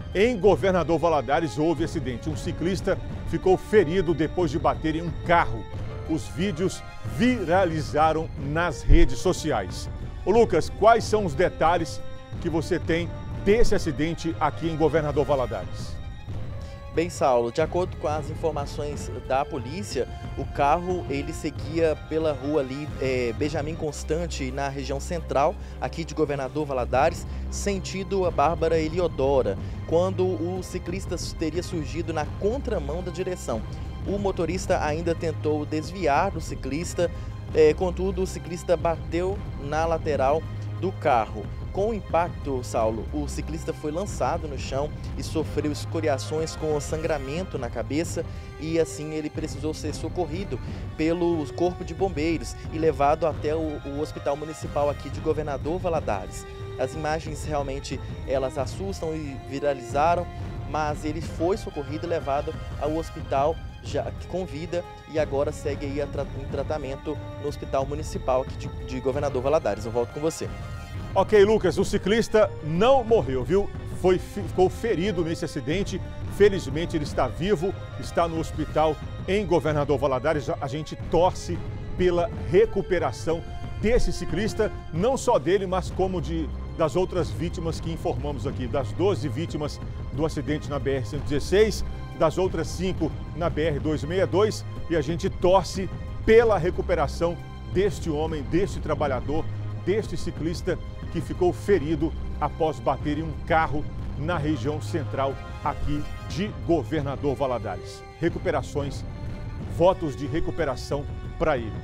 Em Governador Valadares houve acidente. Um ciclista ficou ferido depois de bater em um carro. Os vídeos viralizaram nas redes sociais. Ô Lucas, quais são os detalhes que você tem desse acidente aqui em Governador Valadares? Bem, Saulo, de acordo com as informações da polícia, o carro ele seguia pela rua ali, Benjamin Constante, na região central aqui de Governador Valadares, sentido a Bárbara Eliodora, quando o ciclista teria surgido na contramão da direção. O motorista ainda tentou desviar do ciclista, contudo o ciclista bateu na lateral do carro. Com o impacto, Saulo, o ciclista foi lançado no chão e sofreu escoriações com sangramento na cabeça e assim ele precisou ser socorrido pelo Corpo de Bombeiros e levado até o Hospital Municipal aqui de Governador Valadares. As imagens realmente elas assustam e viralizaram, mas ele foi socorrido e levado ao hospital já com vida e agora segue aí em tratamento no Hospital Municipal aqui de Governador Valadares. Eu volto com você. Ok, Lucas, o ciclista não morreu, viu? Ficou ferido nesse acidente. Felizmente ele está vivo, está no hospital em Governador Valadares. A gente torce pela recuperação desse ciclista, não só dele, mas como das outras vítimas que informamos aqui, das 12 vítimas do acidente na BR-116, das outras 5 na BR-262, e a gente torce pela recuperação deste homem, deste trabalhador, deste ciclista que ficou ferido após bater em um carro na região central aqui de Governador Valadares. Recuperações, votos de recuperação para ele.